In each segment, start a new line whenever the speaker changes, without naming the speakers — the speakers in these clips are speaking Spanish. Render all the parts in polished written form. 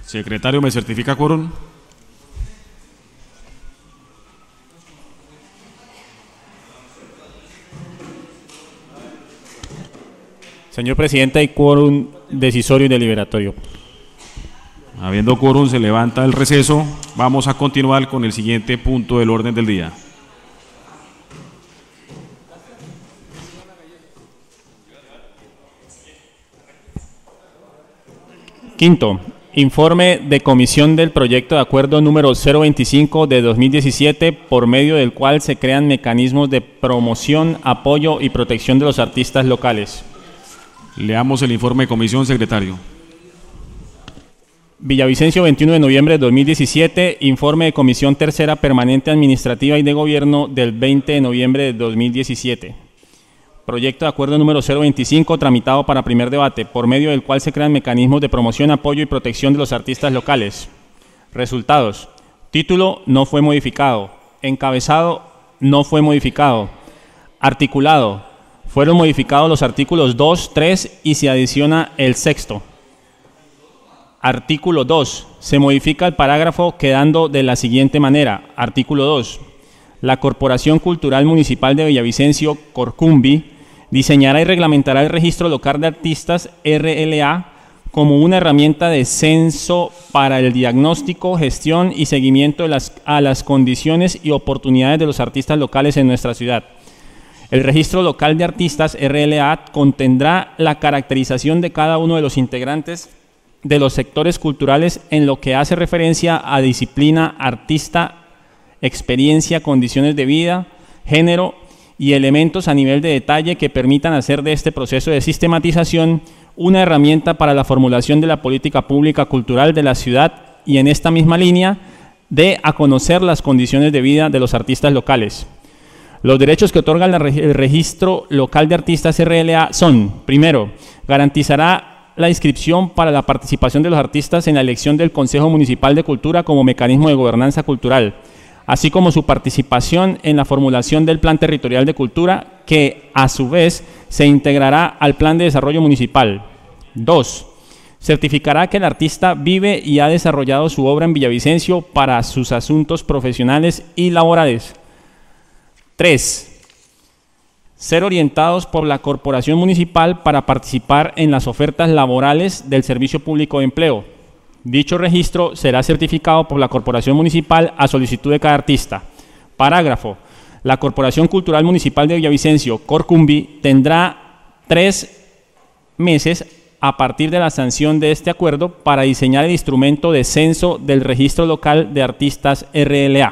Secretario, ¿me certifica quórum?
Señor presidente, hay quórum decisorio y deliberatorio.
Habiendo quórum, se levanta el receso. Vamos a continuar con el siguiente punto del orden del día.
Quinto, informe de comisión del proyecto de acuerdo número 025 de 2017, por medio del cual se crean mecanismos de promoción, apoyo y protección de los artistas locales.
Leamos el informe de comisión, secretario.
Villavicencio, 21 de noviembre de 2017, informe de comisión tercera permanente administrativa y de gobierno del 20 de noviembre de 2017. Proyecto de acuerdo número 025, tramitado para primer debate, por medio del cual se crean mecanismos de promoción, apoyo y protección de los artistas locales. Resultados: título: no fue modificado. Encabezado: no fue modificado. Articulado: fueron modificados los artículos 2, 3 y se adiciona el sexto. Artículo 2. Se modifica el parágrafo quedando de la siguiente manera. Artículo 2. La Corporación Cultural Municipal de Villavicencio, Corcumbi, diseñará y reglamentará el registro local de artistas RLA como una herramienta de censo para el diagnóstico, gestión y seguimiento de a las condiciones y oportunidades de los artistas locales en nuestra ciudad. El registro local de artistas RLA contendrá la caracterización de cada uno de los integrantes de los sectores culturales en lo que hace referencia a disciplina, artista, experiencia, condiciones de vida, género y elementos a nivel de detalle que permitan hacer de este proceso de sistematización una herramienta para la formulación de la política pública cultural de la ciudad y, en esta misma línea, de a conocer las condiciones de vida de los artistas locales. Los derechos que otorga el registro local de artistas RLA son: primero, garantizará la inscripción para la participación de los artistas en la elección del Consejo Municipal de Cultura como mecanismo de gobernanza cultural, así como su participación en la formulación del Plan Territorial de Cultura, que a su vez se integrará al Plan de Desarrollo Municipal. 2. Certificará que el artista vive y ha desarrollado su obra en Villavicencio para sus asuntos profesionales y laborales. 3. Ser orientados por la Corporación Municipal para participar en las ofertas laborales del Servicio Público de Empleo. Dicho registro será certificado por la Corporación Municipal a solicitud de cada artista. Parágrafo. La Corporación Cultural Municipal de Villavicencio, Corcumbi, tendrá 3 meses a partir de la sanción de este acuerdo para diseñar el instrumento de censo del registro local de artistas RLA.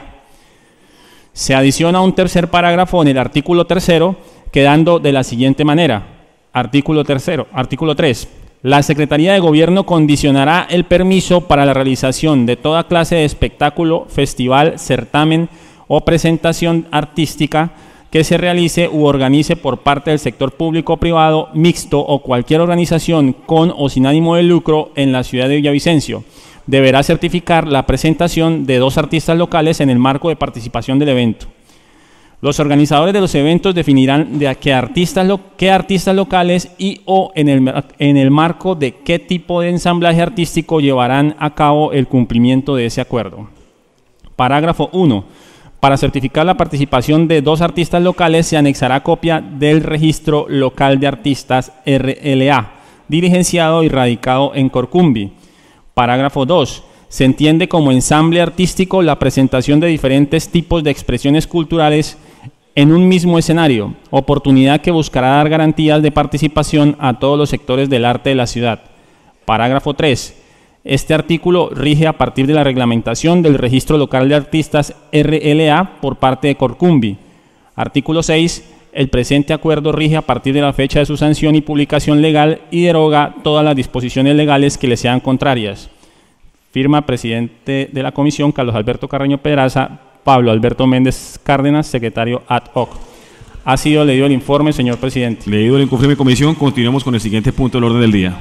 Se adiciona un tercer parágrafo en el artículo 3, quedando de la siguiente manera. Artículo 3. La Secretaría de Gobierno condicionará el permiso para la realización de toda clase de espectáculo, festival, certamen o presentación artística que se realice u organice por parte del sector público o privado, mixto o cualquier organización con o sin ánimo de lucro en la ciudad de Villavicencio. Deberá certificar la presentación de 2 artistas locales en el marco de participación del evento. Los organizadores de los eventos definirán de qué artistas locales y o en el marco de qué tipo de ensamblaje artístico llevarán a cabo el cumplimiento de ese acuerdo. Parágrafo 1. Para certificar la participación de 2 artistas locales se anexará copia del registro local de artistas RLA, diligenciado y radicado en Corcumbi. Parágrafo 2. Se entiende como ensamble artístico la presentación de diferentes tipos de expresiones culturales en un mismo escenario, oportunidad que buscará dar garantías de participación a todos los sectores del arte de la ciudad. Parágrafo 3. Este artículo rige a partir de la reglamentación del registro local de artistas RLA por parte de Corcumbi. Artículo 6. El presente acuerdo rige a partir de la fecha de su sanción y publicación legal y deroga todas las disposiciones legales que le sean contrarias. Firma presidente de la comisión, Carlos Alberto Carreño Pedraza. Pablo Alberto Méndez Cárdenas, secretario ad hoc. Ha sido leído el informe, señor presidente.
Leído el informe de comisión, continuamos con el siguiente punto del orden del día.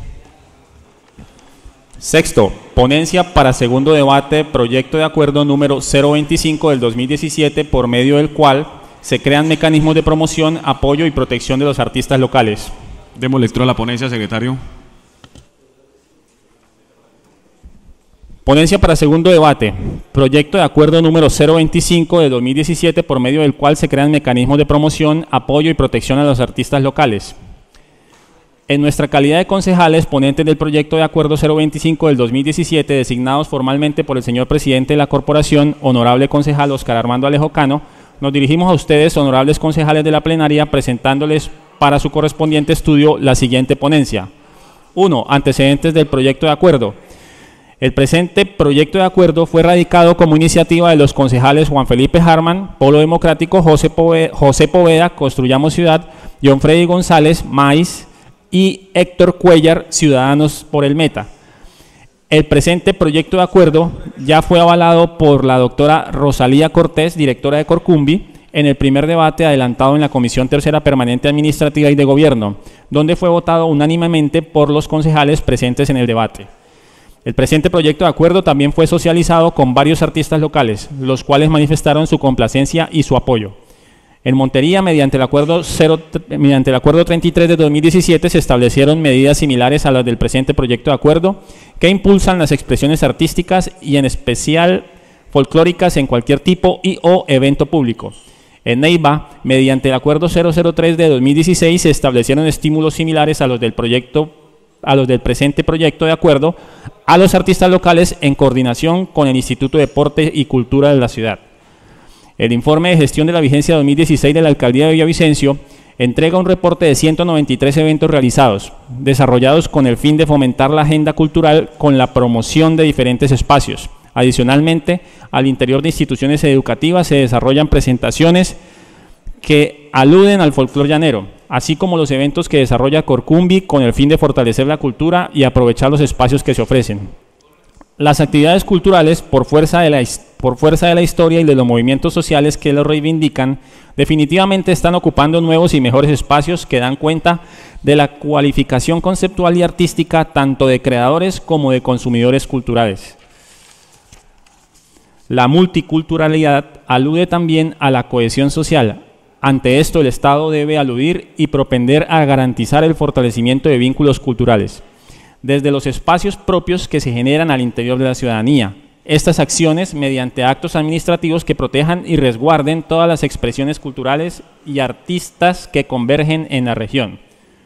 Sexto, ponencia para segundo debate, proyecto de acuerdo número 025 del 2017, por medio del cual se crean mecanismos de promoción, apoyo y protección de los artistas locales.
Demos lectura a la ponencia, secretario.
Ponencia para segundo debate. Proyecto de acuerdo número 025 de 2017 por medio del cual se crean mecanismos de promoción, apoyo y protección a los artistas locales. En nuestra calidad de concejales, ponentes del proyecto de acuerdo 025 del 2017, designados formalmente por el señor presidente de la corporación, honorable concejal Oscar Armando Alejo Cano, nos dirigimos a ustedes, honorables concejales de la plenaria, presentándoles para su correspondiente estudio la siguiente ponencia. 1. Antecedentes del proyecto de acuerdo. El presente proyecto de acuerdo fue radicado como iniciativa de los concejales Juan Felipe Harman, Polo Democrático, José Poveda, Construyamos Ciudad, John Freddy González, MAIS, y Héctor Cuellar, Ciudadanos por el Meta. El presente proyecto de acuerdo ya fue avalado por la doctora Rosalía Cortés, directora de Corcumbi, en el primer debate adelantado en la Comisión Tercera Permanente Administrativa y de Gobierno, donde fue votado unánimemente por los concejales presentes en el debate. El presente proyecto de acuerdo también fue socializado con varios artistas locales, los cuales manifestaron su complacencia y su apoyo. En Montería, mediante el acuerdo 33 de 2017, se establecieron medidas similares a las del presente proyecto de acuerdo que impulsan las expresiones artísticas y en especial folclóricas en cualquier tipo y o evento público. En Neiva, mediante el acuerdo 003 de 2016, se establecieron estímulos similares a los del presente proyecto de acuerdo a los artistas locales en coordinación con el Instituto de Deporte y Cultura de la ciudad. El informe de gestión de la vigencia 2016 de la Alcaldía de Villavicencio entrega un reporte de 193 eventos realizados, desarrollados con el fin de fomentar la agenda cultural con la promoción de diferentes espacios. Adicionalmente, al interior de instituciones educativas se desarrollan presentaciones que aluden al folclore llanero, así como los eventos que desarrolla Corcumbi con el fin de fortalecer la cultura y aprovechar los espacios que se ofrecen. Las actividades culturales, por fuerza de la historia y de los movimientos sociales que los reivindican, definitivamente están ocupando nuevos y mejores espacios que dan cuenta de la cualificación conceptual y artística tanto de creadores como de consumidores culturales. La multiculturalidad alude también a la cohesión social. Ante esto, el Estado debe aludir y propender a garantizar el fortalecimiento de vínculos culturales, desde los espacios propios que se generan al interior de la ciudadanía. Estas acciones mediante actos administrativos que protejan y resguarden todas las expresiones culturales y artistas que convergen en la región.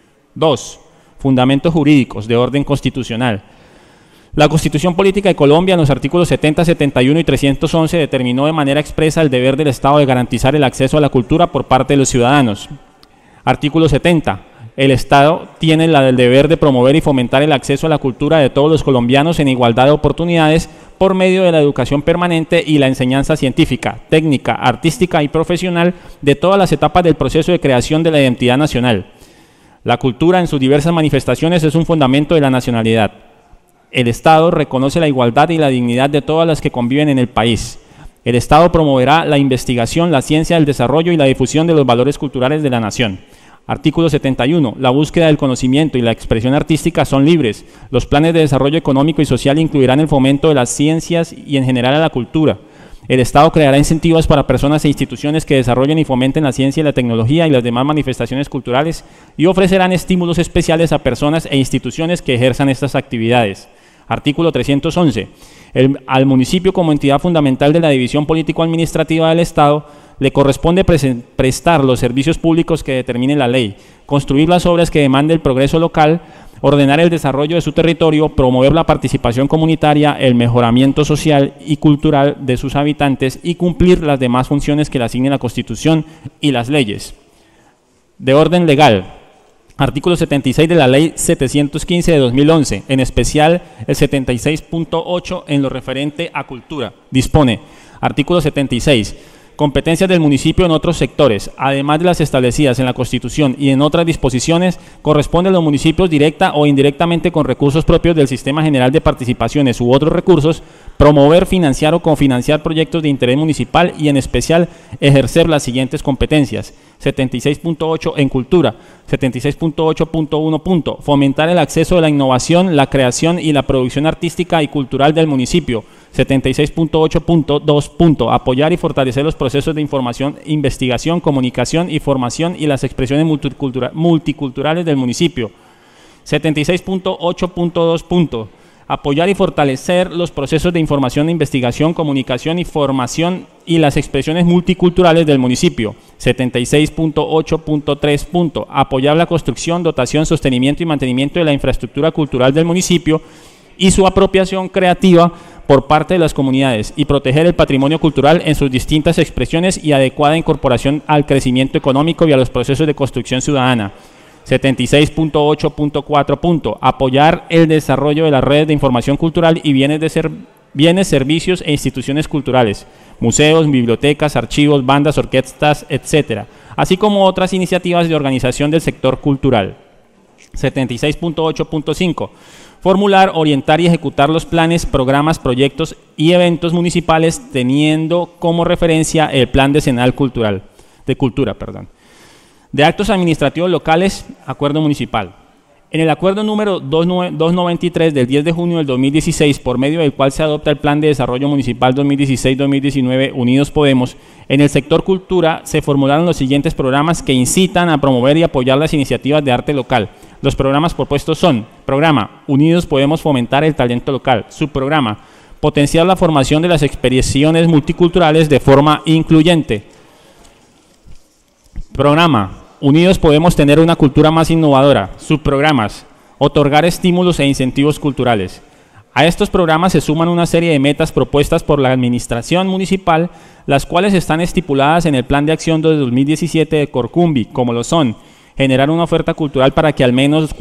2. Fundamentos jurídicos de orden constitucional. La Constitución Política de Colombia, en los artículos 70, 71 y 311, determinó de manera expresa el deber del Estado de garantizar el acceso a la cultura por parte de los ciudadanos. Artículo 70. El Estado tiene el deber de promover y fomentar el acceso a la cultura de todos los colombianos en igualdad de oportunidades por medio de la educación permanente y la enseñanza científica, técnica, artística y profesional de todas las etapas del proceso de creación de la identidad nacional. La cultura en sus diversas manifestaciones es un fundamento de la nacionalidad. El Estado reconoce la igualdad y la dignidad de todas las que conviven en el país. El Estado promoverá la investigación, la ciencia, el desarrollo y la difusión de los valores culturales de la nación. Artículo 71. La búsqueda del conocimiento y la expresión artística son libres. Los planes de desarrollo económico y social incluirán el fomento de las ciencias y en general a la cultura. El Estado creará incentivos para personas e instituciones que desarrollen y fomenten la ciencia y la tecnología y las demás manifestaciones culturales y ofrecerán estímulos especiales a personas e instituciones que ejerzan estas actividades. Artículo 311. Al municipio como entidad fundamental de la división político-administrativa del Estado le corresponde prestar los servicios públicos que determine la ley, construir las obras que demande el progreso local, ordenar el desarrollo de su territorio, promover la participación comunitaria, el mejoramiento social y cultural de sus habitantes y cumplir las demás funciones que le asigne la Constitución y las leyes. De orden legal. Artículo 76 de la Ley 715 de 2011, en especial el 76.8 en lo referente a cultura. Dispone, artículo 76, competencias del municipio en otros sectores, además de las establecidas en la Constitución y en otras disposiciones, corresponde a los municipios directa o indirectamente con recursos propios del Sistema General de Participaciones u otros recursos, promover, financiar o cofinanciar proyectos de interés municipal y en especial ejercer las siguientes competencias. 76.8 en cultura, 76.8.1. Fomentar el acceso a la innovación, la creación y la producción artística y cultural del municipio. 76.8.2. Apoyar y fortalecer los procesos de información, investigación, comunicación y formación y las expresiones multiculturales del municipio. 76.8.2. Apoyar y fortalecer los procesos de información, investigación, comunicación y formación y las expresiones multiculturales del municipio. 76.8.3. Apoyar la construcción, dotación, sostenimiento y mantenimiento de la infraestructura cultural del municipio y su apropiación creativa por parte de las comunidades y proteger el patrimonio cultural en sus distintas expresiones y adecuada incorporación al crecimiento económico y a los procesos de construcción ciudadana. 76.8.4. Apoyar el desarrollo de las redes de información cultural y bienes, servicios e instituciones culturales, museos, bibliotecas, archivos, bandas, orquestas, etcétera, así como otras iniciativas de organización del sector cultural. 76.8.5. Formular, orientar y ejecutar los planes, programas, proyectos y eventos municipales teniendo como referencia el Plan Decenal de Cultura. De actos administrativos locales, acuerdo municipal. En el acuerdo número 293 del 10 de junio del 2016, por medio del cual se adopta el Plan de Desarrollo Municipal 2016-2019 Unidos Podemos, en el sector cultura se formularon los siguientes programas que incitan a promover y apoyar las iniciativas de arte local. Los programas propuestos son: programa Unidos Podemos fomentar el talento local. Subprograma: potenciar la formación de las expresiones multiculturales de forma incluyente. Programa Unidos Podemos tener una cultura más innovadora. Subprogramas: otorgar estímulos e incentivos culturales. A estos programas se suman una serie de metas propuestas por la administración municipal, las cuales están estipuladas en el Plan de Acción de 2017 de Corcumbi, como lo son: generar una oferta cultural para que al menos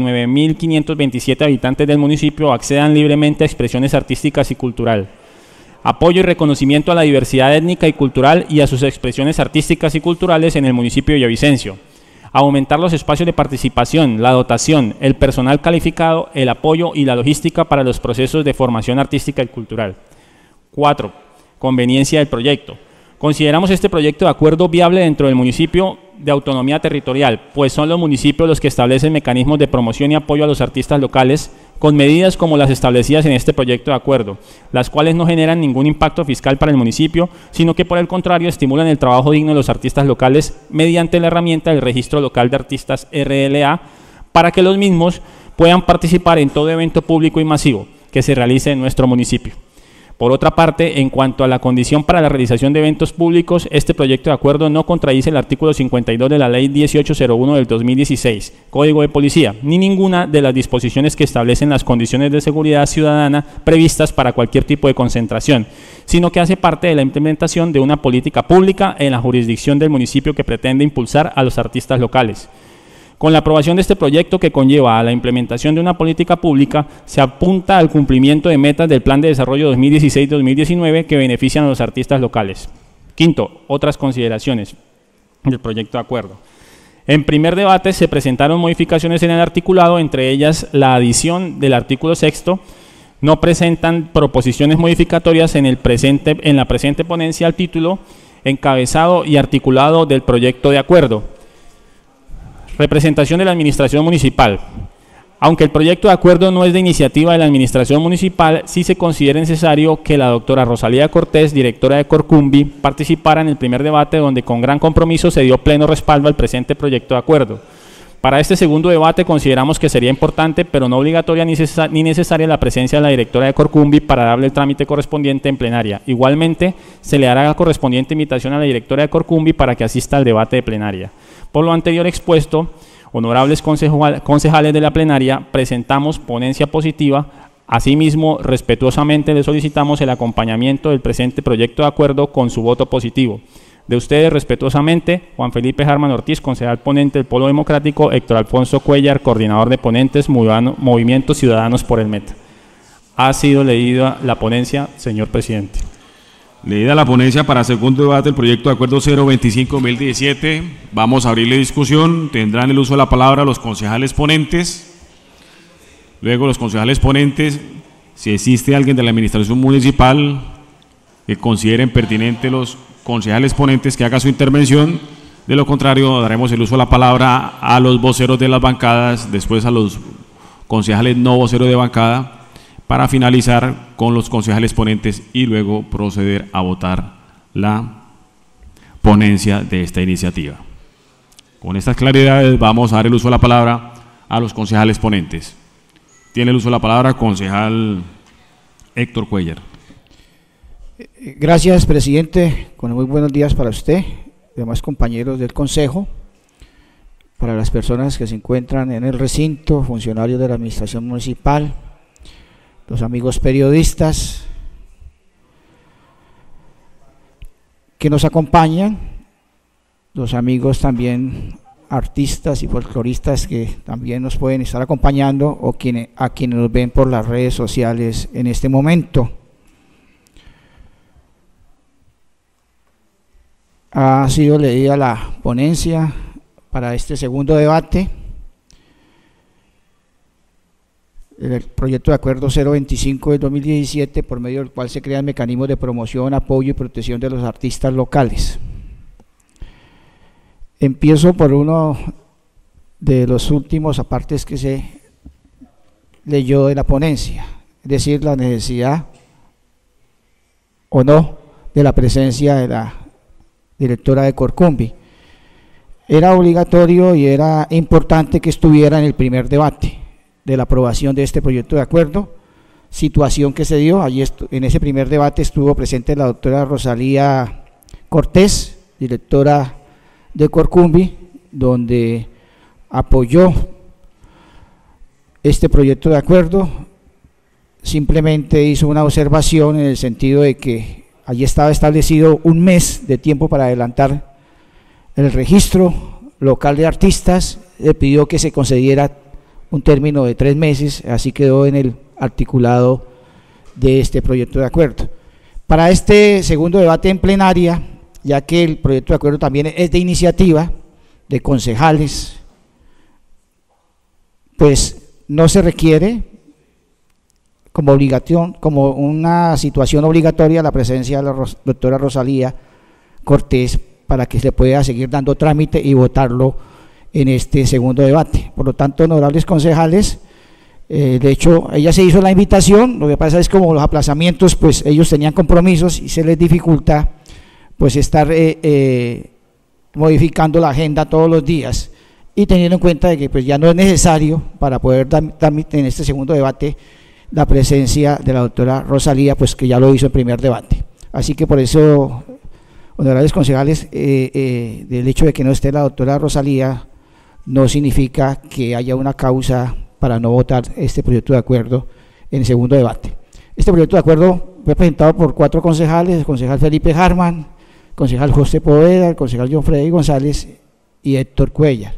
49.527 habitantes del municipio accedan libremente a expresiones artísticas y cultural. Apoyo y reconocimiento a la diversidad étnica y cultural y a sus expresiones artísticas y culturales en el municipio de Villavicencio. Aumentar los espacios de participación, la dotación, el personal calificado, el apoyo y la logística para los procesos de formación artística y cultural. 4. Conveniencia del proyecto. Consideramos este proyecto de acuerdo viable dentro del municipio de autonomía territorial, pues son los municipios los que establecen mecanismos de promoción y apoyo a los artistas locales con medidas como las establecidas en este proyecto de acuerdo, las cuales no generan ningún impacto fiscal para el municipio, sino que por el contrario estimulan el trabajo digno de los artistas locales mediante la herramienta del Registro Local de Artistas RLA, para que los mismos puedan participar en todo evento público y masivo que se realice en nuestro municipio. Por otra parte, en cuanto a la condición para la realización de eventos públicos, este proyecto de acuerdo no contradice el artículo 52 de la Ley 1801 del 2016, Código de Policía, ni ninguna de las disposiciones que establecen las condiciones de seguridad ciudadana previstas para cualquier tipo de concentración, sino que hace parte de la implementación de una política pública en la jurisdicción del municipio que pretende impulsar a los artistas locales. Con la aprobación de este proyecto, que conlleva a la implementación de una política pública, se apunta al cumplimiento de metas del Plan de Desarrollo 2016-2019 que benefician a los artistas locales. Quinto, otras consideraciones del proyecto de acuerdo. En primer debate se presentaron modificaciones en el articulado, entre ellas la adición del artículo 6º. No presentan proposiciones modificatorias en la presente ponencia al título, encabezado y articulado del proyecto de acuerdo. Representación de la Administración Municipal. Aunque el proyecto de acuerdo no es de iniciativa de la Administración Municipal, sí se considera necesario que la doctora Rosalía Cortés, directora de Corcumbi, participara en el primer debate, donde con gran compromiso se dio pleno respaldo al presente proyecto de acuerdo. Para este segundo debate consideramos que sería importante, pero no obligatoria ni necesaria, la presencia de la directora de Corcumbi para darle el trámite correspondiente en plenaria. Igualmente, se le hará la correspondiente invitación a la directora de Corcumbi para que asista al debate de plenaria. Por lo anterior expuesto, honorables concejales de la plenaria, presentamos ponencia positiva. Asimismo, respetuosamente le solicitamos el acompañamiento del presente proyecto de acuerdo con su voto positivo. De ustedes, respetuosamente, Juan Felipe Harman Ortiz, concejal ponente del Polo Democrático; Héctor Alfonso Cuellar, coordinador de ponentes, Movimiento Ciudadanos por el Meta. Ha sido leída la ponencia, señor presidente.
Leída la ponencia para segundo debate del proyecto de acuerdo 025-2017, vamos a abrirle discusión. Tendrán el uso de la palabra los concejales ponentes. Luego los concejales ponentes, si existe alguien de la administración municipal que consideren pertinente los concejales ponentes, que haga su intervención. De lo contrario, daremos el uso de la palabra a los voceros de las bancadas, después a los concejales no voceros de bancada, para finalizar con los concejales ponentes y luego proceder a votar la ponencia de esta iniciativa. Con estas claridades vamos a dar el uso de la palabra a los concejales ponentes. Tiene el uso de la palabra concejal Héctor Cuellar.
Gracias, presidente. Con muy buenos días para usted, demás compañeros del Consejo, para las personas que se encuentran en el recinto, funcionarios de la Administración Municipal, los amigos periodistas que nos acompañan, los amigos también artistas y folcloristas que también nos pueden estar acompañando o a quienes nos ven por las redes sociales en este momento. Ha sido leída la ponencia para este segundo debate, el proyecto de acuerdo 025 del 2017, por medio del cual se crean mecanismos de promoción, apoyo y protección de los artistas locales. Empiezo por uno de los últimos apartes que se leyó de la ponencia, es decir, la necesidad o no de la presencia de la directora de Corcumbi. Era obligatorio y era importante que estuviera en el primer debate de la aprobación de este proyecto de acuerdo, situación que se dio. Allí en ese primer debate estuvo presente la doctora Rosalía Cortés, directora de Corcumbi, donde apoyó este proyecto de acuerdo. Simplemente hizo una observación en el sentido de que allí estaba establecido un mes de tiempo para adelantar el registro local de artistas. Le pidió que se concediera un término de 3 meses, así quedó en el articulado de este proyecto de acuerdo. Para este segundo debate en plenaria, ya que el proyecto de acuerdo también es de iniciativa de concejales, pues no se requiere como obligación, como una situación obligatoria, la presencia de la doctora Rosalía Cortés para que se pueda seguir dando trámite y votarlo en este segundo debate. Por lo tanto, honorables concejales, de hecho, ella se hizo la invitación, lo que pasa es como los aplazamientos, pues ellos tenían compromisos y se les dificulta pues estar modificando la agenda todos los días, y teniendo en cuenta de que pues ya no es necesario para poder dar en este segundo debate la presencia de la doctora Rosalía, pues que ya lo hizo en primer debate. Así que por eso, honorables concejales, del hecho de que no esté la doctora Rosalía no significa que haya una causa para no votar este proyecto de acuerdo en el segundo debate. Este proyecto de acuerdo fue presentado por 4 concejales: el concejal Felipe Harman, el concejal José Poveda, el concejal John Freddy González y Héctor Cuellar.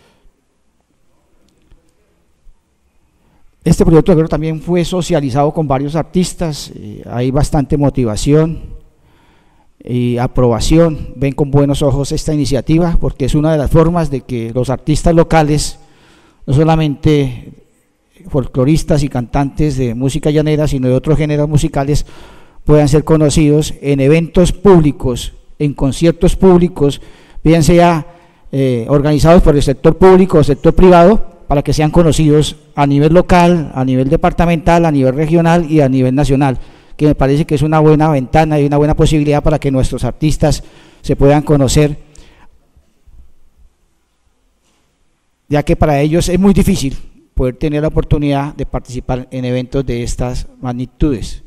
Este proyecto de acuerdo también fue socializado con varios artistas, hay bastante motivación y aprobación. Ven con buenos ojos esta iniciativa porque es una de las formas de que los artistas locales, no solamente folcloristas y cantantes de música llanera, sino de otros géneros musicales, puedan ser conocidos en eventos públicos, en conciertos públicos, bien sea organizados por el sector público o sector privado, para que sean conocidos a nivel local, a nivel departamental, a nivel regional y a nivel nacional, que me parece que es una buena ventana y una buena posibilidad para que nuestros artistas se puedan conocer, ya que para ellos es muy difícil poder tener la oportunidad de participar en eventos de estas magnitudes.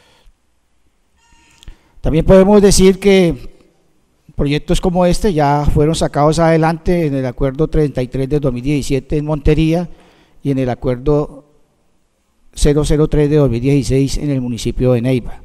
También podemos decir que proyectos como este ya fueron sacados adelante en el acuerdo 33 de 2017 en Montería y en el acuerdo 003 de 2016 en el municipio de Neiva.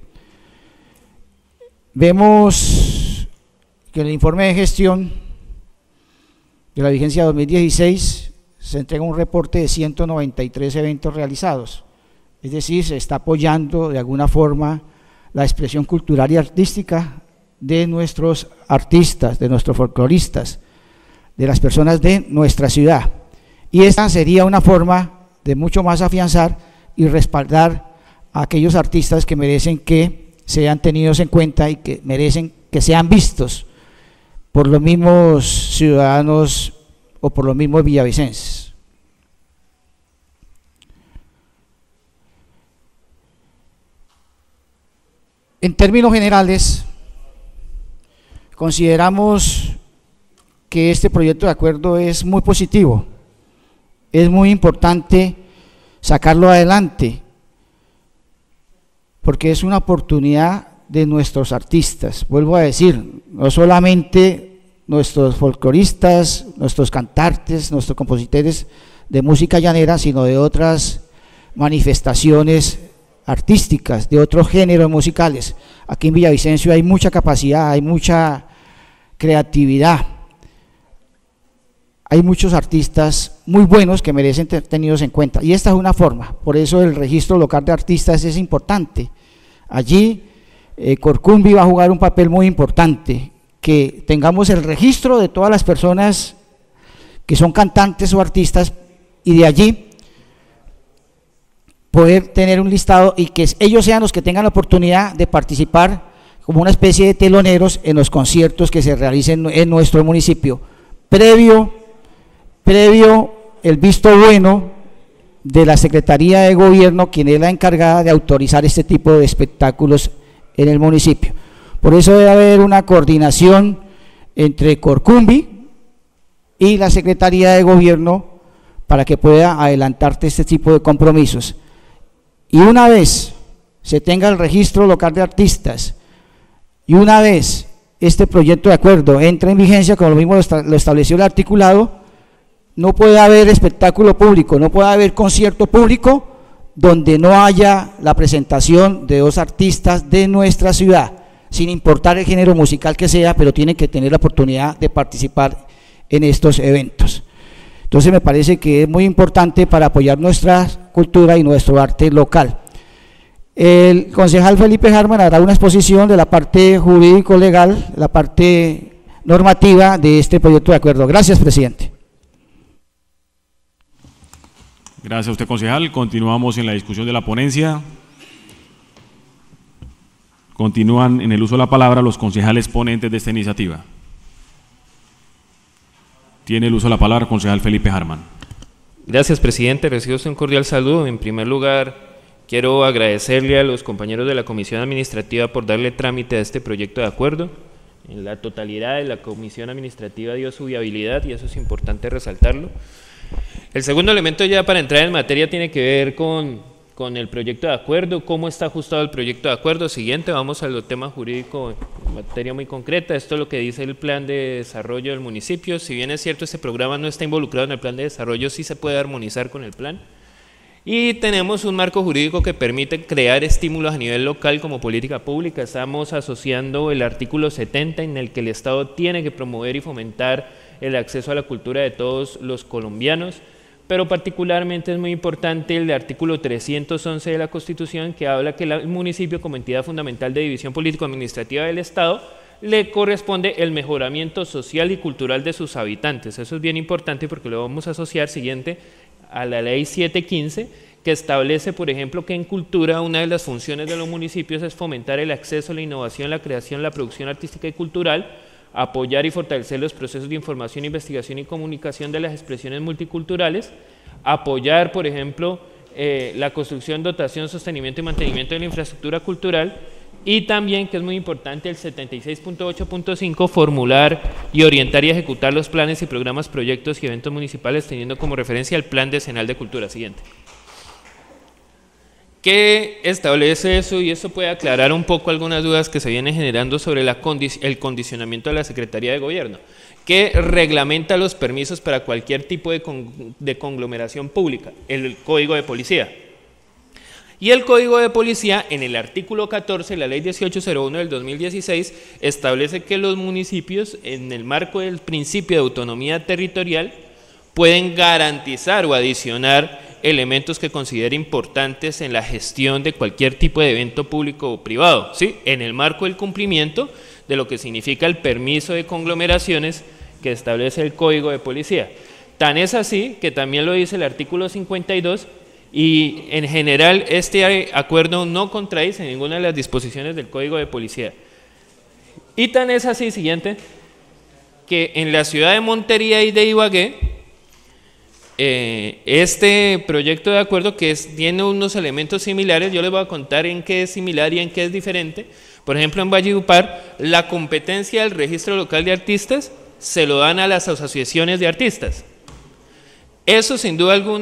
Vemos que en el informe de gestión de la vigencia 2016 se entrega un reporte de 193 eventos realizados, es decir, se está apoyando de alguna forma la expresión cultural y artística de nuestros artistas, de nuestros folcloristas, de las personas de nuestra ciudad, y esta sería una forma de mucho más afianzar y respaldar a aquellos artistas que merecen que sean tenidos en cuenta y que merecen que sean vistos por los mismos ciudadanos o por los mismos villavicenses. En términos generales, consideramos que este proyecto de acuerdo es muy positivo, es muy importante sacarlo adelante, porque es una oportunidad de nuestros artistas. Vuelvo a decir, no solamente nuestros folcloristas, nuestros cantantes, nuestros compositores de música llanera, sino de otras manifestaciones artísticas, de otros géneros musicales. Aquí en Villavicencio hay mucha capacidad, hay mucha creatividad, hay muchos artistas muy buenos que merecen ser tenidos en cuenta, y esta es una forma. Por eso el registro local de artistas es importante. Allí Corcumbi va a jugar un papel muy importante, que tengamos el registro de todas las personas que son cantantes o artistas, y de allí poder tener un listado y que ellos sean los que tengan la oportunidad de participar como una especie de teloneros en los conciertos que se realicen en nuestro municipio, previo el visto bueno de la Secretaría de Gobierno, quien es la encargada de autorizar este tipo de espectáculos en el municipio. Por eso debe haber una coordinación entre Corcumbi y la Secretaría de Gobierno para que pueda adelantarte este tipo de compromisos. Y una vez se tenga el registro local de artistas, y una vez este proyecto de acuerdo entre en vigencia, como lo mismo lo estableció el articulado, no puede haber espectáculo público, no puede haber concierto público donde no haya la presentación de dos artistas de nuestra ciudad, sin importar el género musical que sea, pero tienen que tener la oportunidad de participar en estos eventos. Entonces me parece que es muy importante para apoyar nuestra cultura y nuestro arte local. El concejal Felipe Harman hará una exposición de la parte jurídico-legal, la parte normativa de este proyecto de acuerdo. Gracias, presidente.
Gracias a usted, concejal. Continuamos en la discusión de la ponencia. Continúan en el uso de la palabra los concejales ponentes de esta iniciativa. Tiene el uso de la palabra el concejal Felipe Harman.
Gracias, presidente. Recibo un cordial saludo. En primer lugar, quiero agradecerle a los compañeros de la Comisión Administrativa por darle trámite a este proyecto de acuerdo. En la totalidad de la Comisión Administrativa dio su viabilidad y eso es importante resaltarlo. El segundo elemento, ya para entrar en materia, tiene que ver con el proyecto de acuerdo, cómo está ajustado el proyecto de acuerdo. Siguiente, vamos al tema jurídico en materia muy concreta. Esto es lo que dice el plan de desarrollo del municipio. Si bien es cierto, este programa no está involucrado en el plan de desarrollo, sí se puede armonizar con el plan. Y tenemos un marco jurídico que permite crear estímulos a nivel local como política pública. Estamos asociando el artículo 70, en el que el Estado tiene que promover y fomentar el acceso a la cultura de todos los colombianos, pero particularmente es muy importante el artículo 311 de la Constitución, que habla que el municipio, como entidad fundamental de división político-administrativa del Estado, le corresponde el mejoramiento social y cultural de sus habitantes. Eso es bien importante porque lo vamos a asociar, siguiente, a la ley 715, que establece, por ejemplo, que en cultura una de las funciones de los municipios es fomentar el acceso, la innovación, la creación, la producción artística y cultural, apoyar y fortalecer los procesos de información, investigación y comunicación de las expresiones multiculturales, apoyar, por ejemplo, la construcción, dotación, sostenimiento y mantenimiento de la infraestructura cultural, y también, que es muy importante, el 76.8.5, formular y orientar y ejecutar los planes y programas, proyectos y eventos municipales teniendo como referencia el Plan Decenal de Cultura. Siguiente. ¿Qué establece eso? Y eso puede aclarar un poco algunas dudas que se vienen generando sobre el condicionamiento de la Secretaría de Gobierno, que reglamenta los permisos para cualquier tipo de conglomeración pública, el Código de Policía. Y el Código de Policía, en el artículo 14, la Ley 1801 del 2016, establece que los municipios, en el marco del principio de autonomía territorial, pueden garantizar o adicionar elementos que considere importantes en la gestión de cualquier tipo de evento público o privado, ¿sí? En el marco del cumplimiento de lo que significa el permiso de conglomeraciones que establece el Código de Policía. Tan es así que también lo dice el artículo 52, y en general este acuerdo no contradice ninguna de las disposiciones del Código de Policía. Y tan es así, siguiente, que en la ciudad de Montería y de Ibagué, este proyecto de acuerdo tiene unos elementos similares. Yo les voy a contar en qué es similar y en qué es diferente. Por ejemplo, en Valledupar, la competencia del registro local de artistas se lo dan a las asociaciones de artistas. Eso sin duda alguna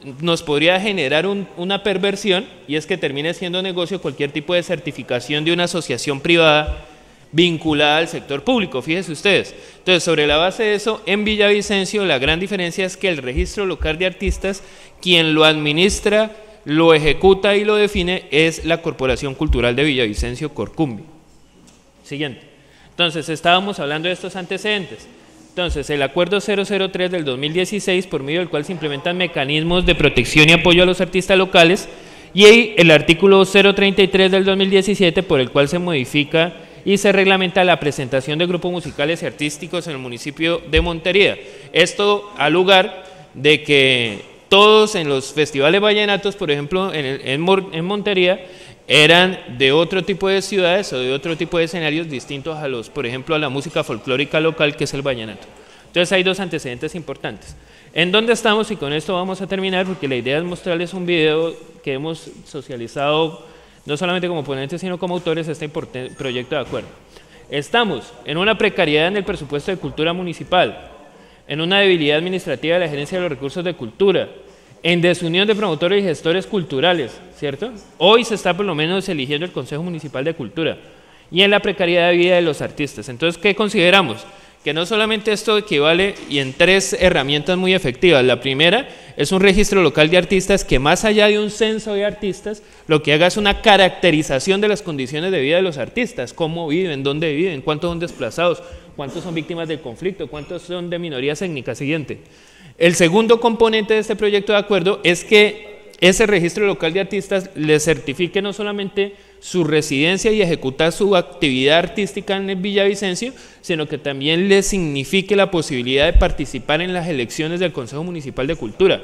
nos podría generar una perversión, y es que termine siendo negocio cualquier tipo de certificación de una asociación privada vinculada al sector público, fíjense ustedes. Entonces, sobre la base de eso, en Villavicencio la gran diferencia es que el registro local de artistas, quien lo administra, lo ejecuta y lo define, es la Corporación Cultural de Villavicencio, Corcumbi. Siguiente. Entonces, estábamos hablando de estos antecedentes. Entonces, el acuerdo 003 del 2016, por medio del cual se implementan mecanismos de protección y apoyo a los artistas locales, y el artículo 033 del 2017, por el cual se modifica y se reglamenta la presentación de grupos musicales y artísticos en el municipio de Montería. Esto al lugar de que todos en los festivales vallenatos, por ejemplo, en Montería, eran de otro tipo de ciudades o de otro tipo de escenarios distintos a los, por ejemplo, a la música folclórica local, que es el vallenato. Entonces hay dos antecedentes importantes. ¿En dónde estamos? Y con esto vamos a terminar, porque la idea es mostrarles un video que hemos socializado no solamente como ponentes, sino como autores de este proyecto de acuerdo. Estamos en una precariedad en el presupuesto de cultura municipal, en una debilidad administrativa de la gerencia de los recursos de cultura, en desunión de promotores y gestores culturales, ¿cierto? Hoy se está por lo menos eligiendo el Consejo Municipal de Cultura, y en la precariedad de vida de los artistas. Entonces, ¿qué consideramos? Que no solamente esto equivale, y en tres herramientas muy efectivas. La primera es un registro local de artistas que, más allá de un censo de artistas, lo que haga es una caracterización de las condiciones de vida de los artistas, cómo viven, dónde viven, cuántos son desplazados, cuántos son víctimas del conflicto, cuántos son de minorías étnicas. Siguiente. El segundo componente de este proyecto de acuerdo es que ese registro local de artistas le certifique no solamente su residencia y ejecutar su actividad artística en el Villavicencio, sino que también le signifique la posibilidad de participar en las elecciones del Consejo Municipal de Cultura.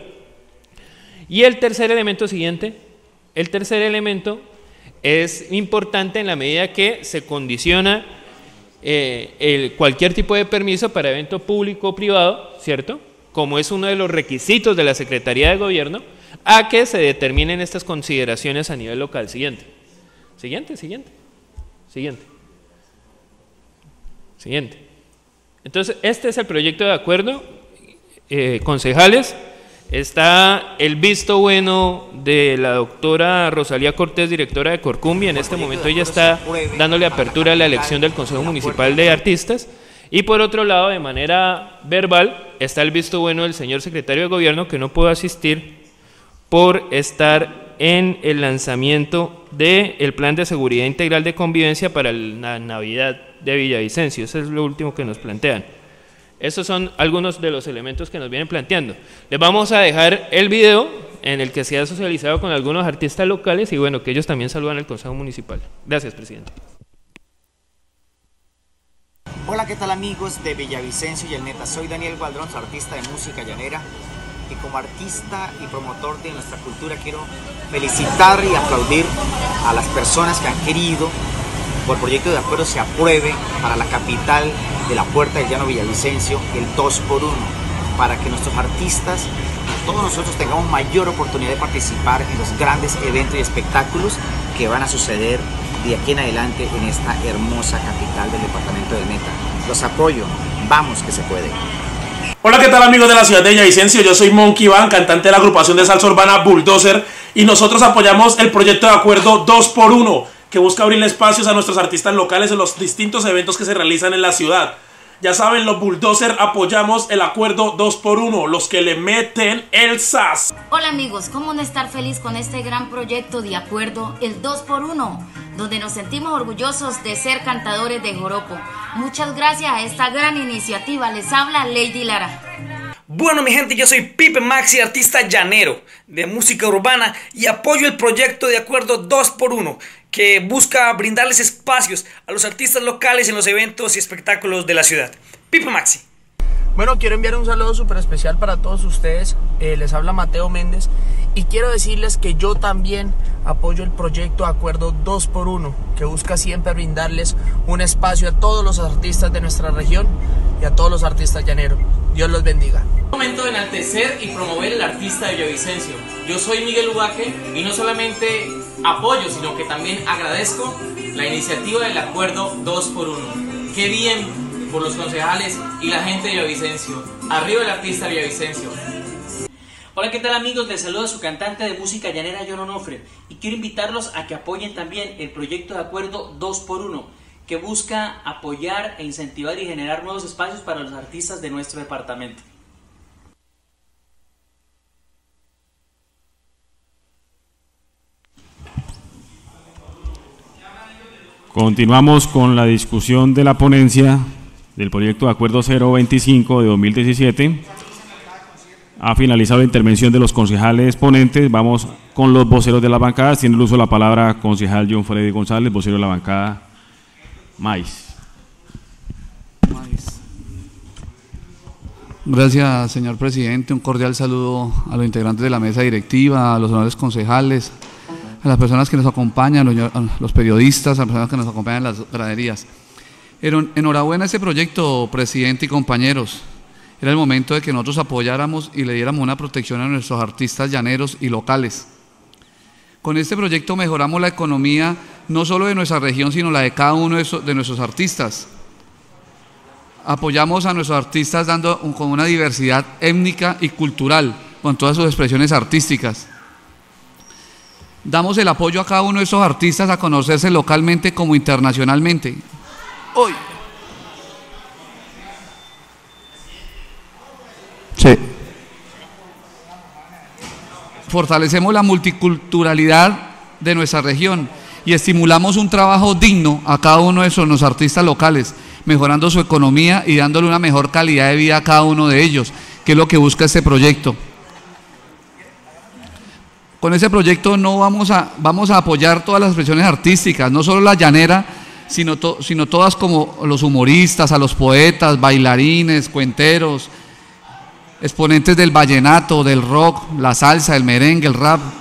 Y el tercer elemento siguiente, el tercer elemento es importante en la medida que se condiciona cualquier tipo de permiso para evento público o privado, ¿cierto?, como es uno de los requisitos de la Secretaría de Gobierno, a que se determinen estas consideraciones a nivel local. Siguiente. Entonces, este es el proyecto de acuerdo. Concejales, está el visto bueno de la doctora Rosalía Cortés, directora de Corcumbi. En este momento ella está dándole apertura a la elección del Consejo Municipal de Artistas. Y por otro lado, de manera verbal, está el visto bueno del señor secretario de Gobierno, que no pudo asistir por estar en el lanzamiento del Plan de Seguridad Integral de Convivencia para la Navidad de Villavicencio. Eso es lo último que nos plantean. Estos son algunos de los elementos que nos vienen planteando. Les vamos a dejar el video en el que se ha socializado con algunos artistas locales, y bueno, que ellos también saludan al Consejo Municipal. Gracias, presidente.
Hola, ¿qué tal amigos de Villavicencio y el Neta? Soy Daniel Gualdrón, artista de música llanera, y como artista y promotor de nuestra cultura quiero felicitar y aplaudir a las personas que han querido por el proyecto de acuerdo se apruebe para la capital de la Puerta del Llano Villavicencio el 2x1, para que nuestros artistas y todos nosotros tengamos mayor oportunidad de participar en los grandes eventos y espectáculos que van a suceder de aquí en adelante en esta hermosa capital del departamento del Meta. Los apoyo, vamos que se puede.
Hola, ¿qué tal amigos de la ciudad de Villavicencio? Yo soy Monkey Van, cantante de la agrupación de salsa urbana Bulldozer, y nosotros apoyamos el proyecto de acuerdo 2x1, que busca abrirle espacios a nuestros artistas locales en los distintos eventos que se realizan en la ciudad. Ya saben, los Bulldozer apoyamos el acuerdo 2x1, los que le meten el sas.
Hola amigos, ¿cómo no estar feliz con este gran proyecto de acuerdo, el 2x1, donde nos sentimos orgullosos de ser cantadores de joropo? Muchas gracias a esta gran iniciativa, les habla Lady Lara.
Bueno mi gente, yo soy Pipe Maxi, artista llanero de música urbana, y apoyo el proyecto de acuerdo 2x1, que busca brindarles espacios a los artistas locales en los eventos y espectáculos de la ciudad. Pipe Maxi.
Bueno, quiero enviar un saludo súper especial para todos ustedes. Les habla Mateo Méndez, y quiero decirles que yo también apoyo el proyecto Acuerdo 2x1, que busca siempre brindarles un espacio a todos los artistas de nuestra región y a todos los artistas llaneros. Dios los bendiga.
Momento de enaltecer y promover el artista de Villavicencio. Yo soy Miguel Ubaque, y no solamente apoyo, sino que también agradezco la iniciativa del Acuerdo 2x1. Qué bien por los concejales y la gente de Villavicencio. Arriba el artista de Villavicencio.
Hola, ¿qué tal amigos? Les saluda su cantante de música llanera, John Onofre, y quiero invitarlos a que apoyen también el proyecto de acuerdo 2x1, que busca apoyar e incentivar y generar nuevos espacios para los artistas de nuestro departamento.
Continuamos con la discusión de la ponencia del proyecto de acuerdo 025 de 2017. Ha finalizado la intervención de los concejales ponentes. Vamos con los voceros de las bancadas. Tiene el uso de la palabra concejal John Freddy González, vocero de la bancada MAIS.
Gracias, señor presidente. Un cordial saludo a los integrantes de la mesa directiva, a los honorables concejales, a las personas que nos acompañan, a los periodistas, a las personas que nos acompañan en las graderías. Enhorabuena a este proyecto, presidente y compañeros. Era el momento de que nosotros apoyáramos y le diéramos una protección a nuestros artistas llaneros y locales. Con este proyecto mejoramos la economía no solo de nuestra región, sino la de cada uno de nuestros artistas. Apoyamos a nuestros artistas con una diversidad étnica y cultural, con todas sus expresiones artísticas. Damos el apoyo a cada uno de esos artistas a conocerse localmente como internacionalmente. Hoy. Sí. Fortalecemos la multiculturalidad de nuestra región y estimulamos un trabajo digno a cada uno de esos artistas locales, mejorando su economía y dándole una mejor calidad de vida a cada uno de ellos, que es lo que busca este proyecto. Con ese proyecto vamos a apoyar todas las expresiones artísticas, no solo la llanera, sino todas, como los humoristas, a los poetas, bailarines, cuenteros, exponentes del vallenato, del rock, la salsa, el merengue, el rap,